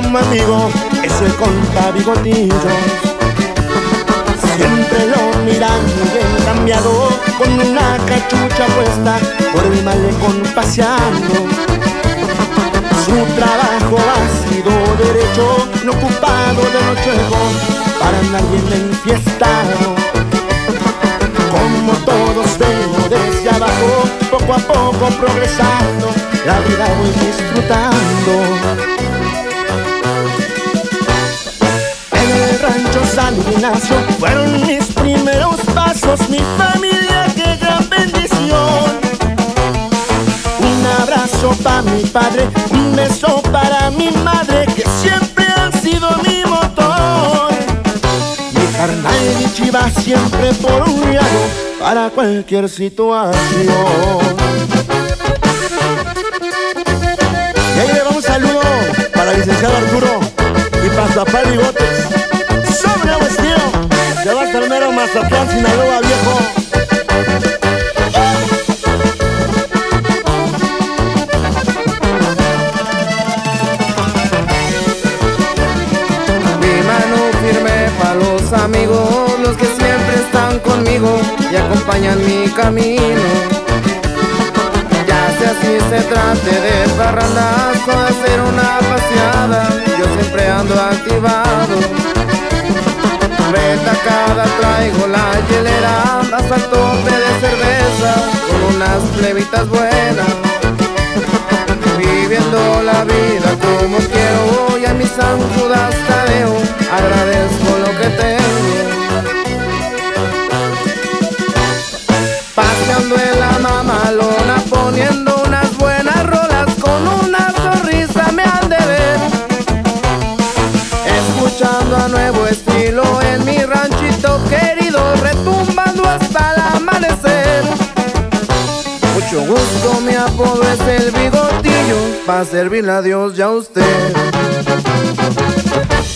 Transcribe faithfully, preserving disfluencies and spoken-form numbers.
como amigo es el compa Bigotillo. Siempre lo miran bien cambiado, con una cachucha puesta, por el malecón paseando. Su trabajo ha sido derecho, no ocupado de nochuego, para nadie enfiestado. Como todos vengo desde abajo, poco a poco progresando, la vida voy disfrutando. En el rancho San Ignacio fueron mis primeros pasos, mi familia, qué gran bendición. Un abrazo para mi padre, un beso para mi madre, que siempre han sido mi motor. Mi carnal y mi chiva siempre por un lado, para cualquier situación. Y ahí le va un saludo para el licenciado Arturo y para su papá Bigotes. Sobre el estilo, se va hasta el mero Mazatlán, Sinaloa, viejo. Amigos, los que siempre están conmigo y acompañan mi camino. Ya sea si se trate de parrandas o de hacer una paseada, yo siempre ando activado. Retacada traigo la hielera hasta el tope de cerveza, con unas plebitas buenas, viviendo la vida como quiero, y a mi San Judas Tadeo agradezco lo que tengo. Paseando en la mamalona, poniendo unas buenas rolas, con una sonrisa me han de ver. Escuchando a nuevo estilo en mi ranchito querido, retumbando hasta el amanecer. Mucho gusto, mi apodo es el Bigotillo, pa' servirle a Dios y a usted.